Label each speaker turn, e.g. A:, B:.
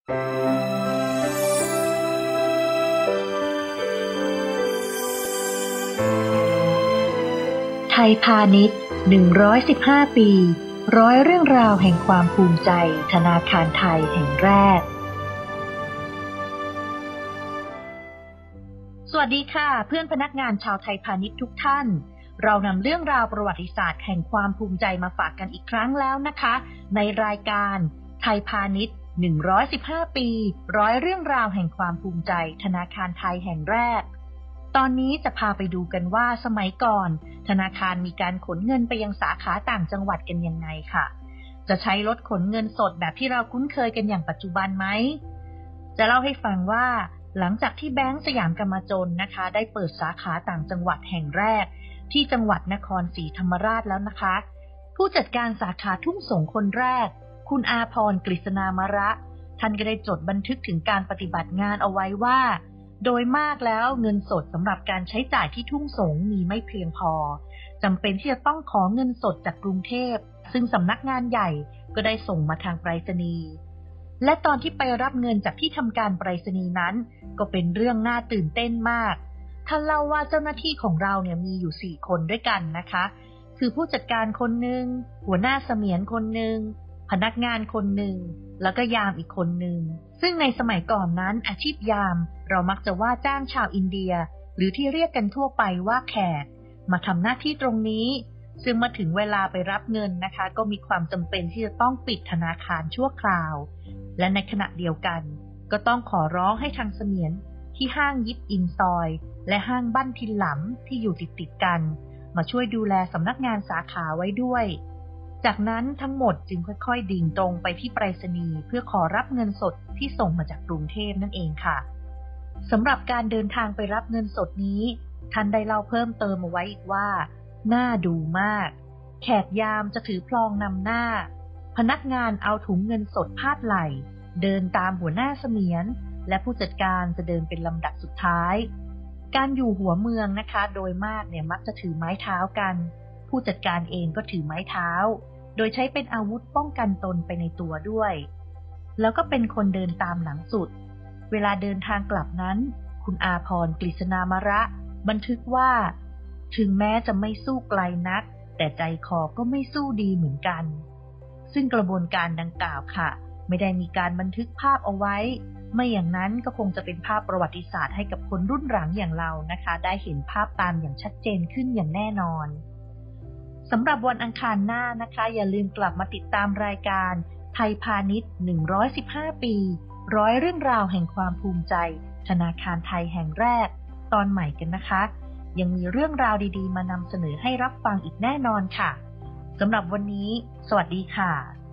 A: ไทยพาณิชย์115 ปีร้อยเรื่องราวแห่งความภูมิใจธนาคารไทยแห่งแรกสวัสดีค่ะเพื่อนพนักงานชาวไทยพาณิชย์ทุกท่านเรานำเรื่องราวประวัติศาสตร์แห่งความภูมิใจมาฝากกันอีกครั้งแล้วนะคะในรายการไทยพาณิชย์115 ปีร้อยเรื่องราวแห่งความภูมิใจธนาคารไทยแห่งแรกตอนนี้จะพาไปดูกันว่าสมัยก่อนธนาคารมีการขนเงินไปยังสาขาต่างจังหวัดกันยังไงค่ะจะใช้รถขนเงินสดแบบที่เราคุ้นเคยกันอย่างปัจจุบันไหมจะเล่าให้ฟังว่าหลังจากที่แบงก์สยามกรรมจนนะคะได้เปิดสาขาต่างจังหวัดแห่งแรกที่จังหวัดนครศรีธรรมราชแล้วนะคะผู้จัดการสาขาทุ่งสงคนแรกคุณอาพรกฤษณามระท่านก็ได้จดบันทึกถึงการปฏิบัติงานเอาไว้ว่าโดยมากแล้วเงินสดสำหรับการใช้จ่ายที่ทุ่งสงมีไม่เพียงพอจำเป็นที่จะต้องขอเงินสดจากกรุงเทพซึ่งสำนักงานใหญ่ก็ได้ส่งมาทางไปรษณีย์และตอนที่ไปรับเงินจากที่ทำการไปรษณีย์นั้นก็เป็นเรื่องน่าตื่นเต้นมากท่านเล่าว่าเจ้าหน้าที่ของเราเนี่ยมีอยู่4 คนด้วยกันนะคะคือผู้จัดการคนหนึ่งหัวหน้าเสมียนคนหนึ่งพนักงานคนหนึ่งแล้วก็ยามอีกคนหนึ่งซึ่งในสมัยก่อนนั้นอาชีพยามเรามักจะว่าจ้างชาวอินเดียหรือที่เรียกกันทั่วไปว่าแขกมาทำหน้าที่ตรงนี้ซึ่งมาถึงเวลาไปรับเงินนะคะก็มีความจำเป็นที่จะต้องปิดธนาคารชั่วคราวและในขณะเดียวกันก็ต้องขอร้องให้ทางเสมียนที่ห้างยิปอินซอยและห้างบ้านทินหลำที่อยู่ติดกันมาช่วยดูแลสำนักงานสาขาไว้ด้วยจากนั้นทั้งหมดจึงค่อยๆดิ่งตรงไปที่ไปรษณีย์เพื่อขอรับเงินสดที่ส่งมาจากกรุงเทพนั่นเองค่ะสำหรับการเดินทางไปรับเงินสดนี้ท่านได้เล่าเพิ่มเติมเอาไว้อีกว่าน่าดูมากแขกยามจะถือพลองนำหน้าพนักงานเอาถุงเงินสดพาดไหล่เดินตามหัวหน้าเสมียนและผู้จัดการจะเดินเป็นลำดับสุดท้ายการอยู่หัวเมืองนะคะโดยมากเนี่ยมักจะถือไม้เท้ากันผู้จัดการเองก็ถือไม้เท้าโดยใช้เป็นอาวุธป้องกันตนไปในตัวด้วยแล้วก็เป็นคนเดินตามหลังสุดเวลาเดินทางกลับนั้นคุณอาพรกฤษณามระบันทึกว่าถึงแม้จะไม่สู้ไกลนักแต่ใจคอก็ไม่สู้ดีเหมือนกันซึ่งกระบวนการดังกล่าวค่ะไม่ได้มีการบันทึกภาพเอาไว้ไม่อย่างนั้นก็คงจะเป็นภาพประวัติศาสตร์ให้กับคนรุ่นหลังอย่างเรานะคะได้เห็นภาพตามอย่างชัดเจนขึ้นอย่างแน่นอนสำหรับวันอังคารหน้านะคะอย่าลืมกลับมาติดตามรายการไทยพาณิชย์115 ปีร้อยเรื่องราวแห่งความภูมิใจธนาคารไทยแห่งแรกตอนใหม่กันนะคะยังมีเรื่องราวดีๆมานำเสนอให้รับฟังอีกแน่นอนค่ะสำหรับวันนี้สวัสดีค่ะ